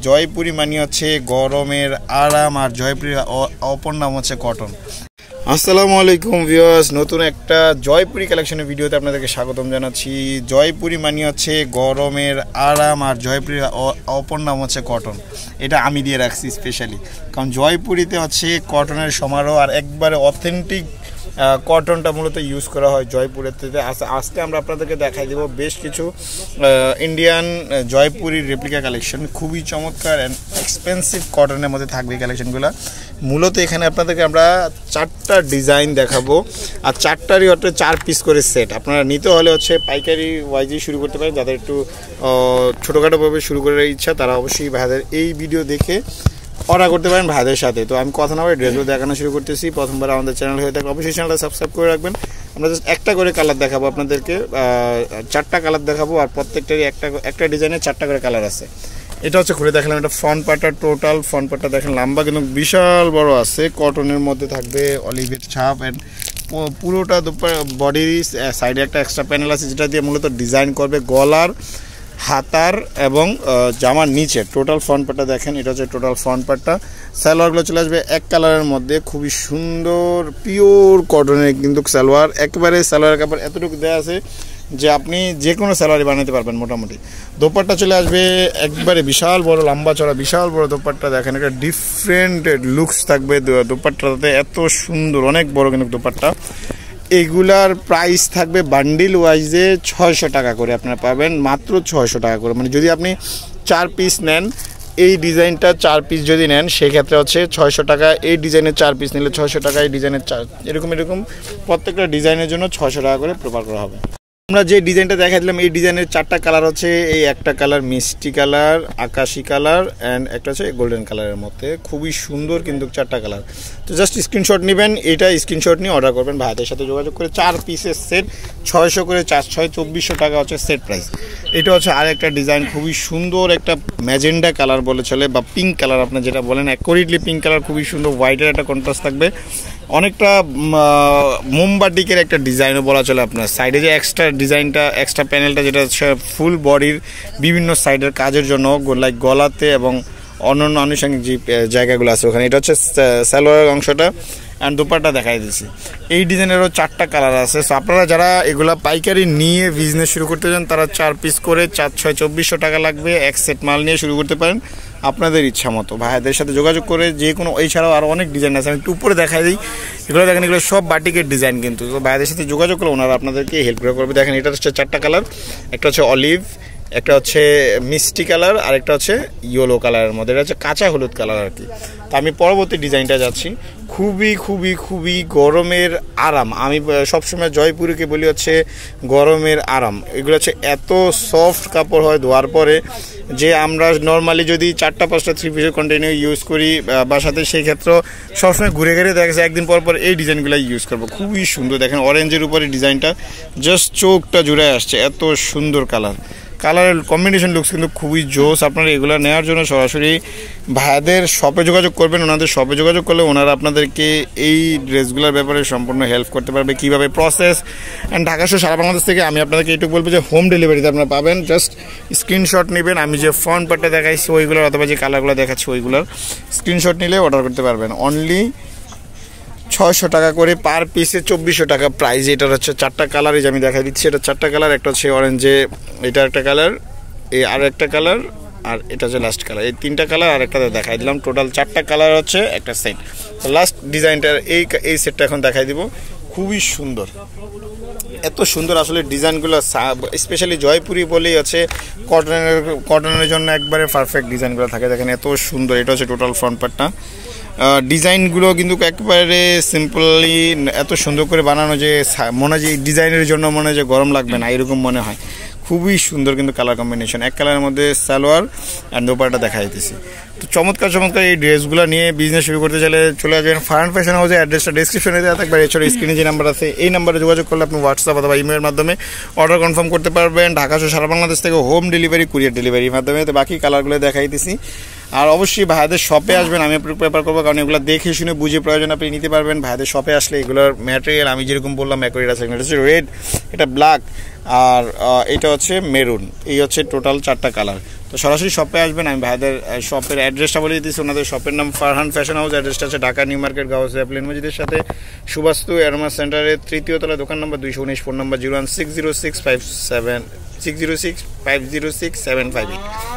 জয়পুরি মানে হচ্ছে গরমের আরাম, আর জয়পুরির অপর নাম হচ্ছে কটন। আসসালামু আলাইকুম ভিউয়ার্স, নতুন একটা জয়পুরি কালেকশনের ভিডিওতে আপনাদেরকে স্বাগতম জানাচ্ছি। জয়পুরি মানে হচ্ছে গরমের আরাম, আর জয়পুরির অপর নাম হচ্ছে কটন। এটা আমি দিয়ে রাখছি স্পেশালি, কারণ জয়পুরিতে হচ্ছে কটনের সমারোহ, আর একবারে অথেন্টিক কটনটা মূলত ইউজ করা হয় জয়পুরেতে। আজকে আমরা আপনাদেরকে দেখাই দেবো বেশ কিছু ইন্ডিয়ান জয়পুরির রেপ্লিকা কালেকশন, খুবই চমৎকার অ্যান্ড এক্সপেন্সিভ কটনের মধ্যে থাকবে এই কালেকশনগুলো। মূলত এখানে আপনাদেরকে আমরা 4টা ডিজাইন দেখাবো, আর 4টারই হচ্ছে 4 পিস করে সেট। আপনারা নিতে হলে হচ্ছে পাইকারি ওয়াইজেই শুরু করতে পারেন। যাদের একটু ছোটোখাটোভাবে শুরু করার ইচ্ছা তারা অবশ্যই ভাইদের এই ভিডিও দেখে অর্ডার করতে পারেন ভাইদের সাথে। তো আমি কথা না বলে ড্রেসগুলো দেখানো শুরু করতেছি। প্রথমবার আমাদের চ্যানেল হয়ে থাকলে অবশ্যই চ্যানেলটা সাবস্ক্রাইব করে রাখবেন। আমরা জাস্ট একটা করে কালার দেখাবো আপনাদেরকে, 4টা কালার দেখাবো, আর প্রত্যেকটারই একটা ডিজাইনের 4টা করে কালার আছে। এটা হচ্ছে খুলে দেখালাম, এটা ফ্রন্ট পার্টটা, টোটাল ফ্রন্ট পার্টটা দেখেন লম্বা কিন্তু বিশাল বড় আছে, কটনের মধ্যে থাকবে অলিভের ছাপ, অ্যান্ড পুরোটা বডির সাইডে একটা এক্সট্রা প্যানেল আছে যেটা দিয়ে মূলত ডিজাইন করবে গলার, হাতার এবং জামার নিচে। টোটাল ফ্রন্ট পার্টটা দেখেন, এটা হচ্ছে টোটাল ফ্রন্ট পার্টটা। সালোয়ারগুলো চলে আসবে এক কালারের মধ্যে, খুবই সুন্দর পিওর কটনের কিন্তু সালোয়ার। একেবারে সালোয়ার কাপড় এতটুকু দেওয়া আছে যে আপনি যে কোনো সালোয়ারই বানাতে পারবেন মোটামুটি। দোপাট্টা চলে আসবে একবারে বিশাল বড় লম্বা চড়া বিশাল বড় দোপাট্টা দেখেন, একটা ডিফারেন্ট লুকস থাকবে দোপাট্টাতে, এত সুন্দর অনেক বড় কিন্তু দোপাট্টা। এগুলার প্রাইস থাকবে বান্ডিল ওয়াইজে 600 টাকা করে আপনারা পাবেন, মাত্র 600 টাকা করে। মানে যদি আপনি 4 পিস নেন, এই ডিজাইনটা 4 পিস যদি নেন সেক্ষেত্রে হচ্ছে 600 টাকা। এই ডিজাইনের 4 পিস নিলে 600 টাকা, এই ডিজাইনের এরকম প্রত্যেকটা ডিজাইনের জন্য 600 টাকা করে প্রোভাইড করা হবে। আমরা যে ডিজাইনটা দেখাই দিলাম এই ডিজাইনের 4টা কালার হচ্ছে, এই একটা কালার মিষ্টি কালার, আকাশি কালার, অ্যান্ড একটা হচ্ছে গোল্ডেন কালারের মধ্যে। খুবই সুন্দর কিন্তু 4টা কালার। তো জাস্ট স্ক্রিনশট নেবেন, এটা স্ক্রিনশট নিয়ে অর্ডার করবেন ভাইদের সাথে যোগাযোগ করে। 4 পিসের সেট 600 করে, 4-6-2400 টাকা হচ্ছে সেট প্রাইস। এটা হচ্ছে আর একটা ডিজাইন, খুবই সুন্দর একটা ম্যাজেন্ডা কালার বলে চলে, বা পিঙ্ক কালার আপনার যেটা বলেন, অ্যাকোরেটলি পিঙ্ক কালার, খুবই সুন্দর। হোয়াইটের একটা কন্ট্রাস্ট থাকবে, অনেকটা মোমবাটিকের একটা ডিজাইনও বলা চলে। আপনার সাইডে যে এক্সট্রা ডিজাইনটা, এক্সট্রা প্যানেলটা যেটা হচ্ছে ফুল বডির বিভিন্ন সাইডের কাজের জন্য, লাইক গলাতে এবং অন্যান্য আনুষঙ্গিক যে জায়গাগুলো আছে ওখানে। এটা হচ্ছে সালোয়ারের অংশটা, অ্যান্ড দোপাট্টা দেখাই দিচ্ছি। এই ডিজাইনেরও 4টা কালার আছে। সো আপনারা যারা এগুলা পাইকারি নিয়ে বিজনেস শুরু করতে চান তারা 4 পিস করে 4-6-2400 টাকা লাগবে, এক সেট মাল নিয়ে শুরু করতে পারেন আপনাদের ইচ্ছা মতো। ভাইদের সাথে যোগাযোগ করে যে কোনো, এছাড়াও আরও অনেক ডিজাইন আছে, আমি একটু উপরে দেখাই দিই। এগুলো দেখেন, এগুলো সব বাটিকের ডিজাইন কিন্তু। তো ভাইদের সাথে যোগাযোগ করলে ওনারা আপনাদেরকে হেল্প করবে। দেখেন এটা হচ্ছে 4টা কালার, একটা হচ্ছে অলিভ, একটা হচ্ছে মিষ্টি কালার, আর একটা হচ্ছে ইয়েলো কালারের মধ্যে, এটা হচ্ছে কাঁচা হলুদ কালার আর কি। তো আমি পরবর্তী ডিজাইনটা যাচ্ছি। খুবই খুবই খুবই গরমের আরাম, আমি সবসময় জয়পুরিকে বলি হচ্ছে গরমের আরাম। এগুলো হচ্ছে এত সফট কাপড় হয় ধোয়ার পরে, যে আমরা নর্মালি যদি 4টা-5টা 3 পিসের কন্টিনিউ ইউজ করি বাসাতে, সেই ক্ষেত্রে সবসময় ঘুরে ঘুরে দেখা যাচ্ছে একদিন পর পর এই ডিজাইনগুলো ইউজ করবো। খুবই সুন্দর দেখেন, অরেঞ্জের উপরে ডিজাইনটা জাস্ট চোখটা জুড়ে আসছে, এত সুন্দর কালারের কম্বিনেশন লুকস কিন্তু খুবই জোস। আপনারা এগুলো নেওয়ার জন্য সরাসরি ভাইদের শপে যোগাযোগ করবেন। ওনাদের শপে যোগাযোগ করলে ওনারা আপনাদেরকে এই ড্রেসগুলোর ব্যাপারে সম্পূর্ণ হেল্প করতে পারবে, কীভাবে প্রসেস। অ্যান্ড ঢাকা সহ সারা বাংলাদেশ থেকে আমি আপনাদেরকে এইটুকু বলবো যে হোম ডেলিভারিতে আপনারা পাবেন। জাস্ট স্ক্রিনশট নেবেন, আমি যে ফ্রন্ট পার্টটা দেখাইছি ওইগুলোর, অথবা যে কালারগুলো দেখাচ্ছি ওইগুলোর স্ক্রিনশট নিলে অর্ডার করতে পারবেন। অনলি 600 টাকা করে পার পিসে 2400 টাকা প্রাইস। এটার হচ্ছে 4টা কালার, এই যে আমি দেখাই দিচ্ছি, এটা 4টা কালার। একটা হচ্ছে অরেঞ্জে, এটা একটা কালার, এই আর একটা কালার, আর এটা হচ্ছে লাস্ট কালার। এই 3টা কালার আর একটা দেখাই দিলাম, টোটাল 4টা কালার হচ্ছে একটা সেট। তো লাস্ট ডিজাইনটার এই সেটটা এখন দেখাই দিব। খুবই সুন্দর, এত সুন্দর আসলে ডিজাইনগুলো, স্পেশালি জয়পুরি বলেই আছে কটনের জন্য একবারে পারফেক্ট ডিজাইনগুলো থাকে। দেখেন এত সুন্দর। এটা হচ্ছে টোটাল ফ্রন্ট পার্টটা। ডিজাইনগুলো কিন্তু একেবারে সিম্পলি এত সুন্দর করে বানানো যে মনে হয় যে ডিজাইনের জন্য মনে হয় যে গরম লাগবে না, এরকম মনে হয়। খুবই সুন্দর কিন্তু কালার কম্বিনেশন, এক কালারের মধ্যে সালোয়ার অ্যান্ড দোপাট্টা দেখাই দিতেছি। তো চমৎকার এই ড্রেসগুলো নিয়ে বিজনেস শুরু করতে চাইলে চলে আসবেন ফারহান ফ্যাশন হাউসে। অ্যাড্রেসটা ডিসক্রিপশনে দেওয়া থাকবে, এছাড়া স্ক্রিনে যে নাম্বার আছে এই নাম্বারে যোগাযোগ করলে আপনি হোয়াটসঅ্যাপ অথবা ইমেলের মাধ্যমে অর্ডার কনফার্ম করতে পারবেন। ঢাকা সহ সারা বাংলাদেশ থেকে হোম ডেলিভারি, কুরিয়ার ডেলিভারির মাধ্যমে। তো বাকি কালারগুলো দেখাইতেছি। আর অবশ্যই ভাইদের শপে আসবেন, আমি প্রেফার করবো, কারণ এগুলো দেখে শুনে বুঝে প্রয়োজন আপনি নিতে পারবেন। ভাইদের শপে আসলে এগুলোর ম্যাটেরিয়াল আমি যেরকম বললাম অ্যাকোরেট আছে। এটা হচ্ছে রেড, এটা ব্ল্যাক, আর এটা হচ্ছে মেরুন। এই হচ্ছে টোটাল 4টা কালার। তো তো সরাসরি শপে আসবেন। আমি ভাইদের শপের অ্যাড্রেসটা বলে দিচ্ছি। ওনাদের শপের নাম ফারহান ফ্যাশন হাউস। অ্যাড্রেসটা আছে ঢাকা নিউ মার্কেট গাউসিয়া প্লেন মসজিদের সাথে সুবাস্তু অ্যারোমা সেন্টারের 3য় তলা, দোকান নম্বর 219, ফোন নম্বর 0160657 606 506 758।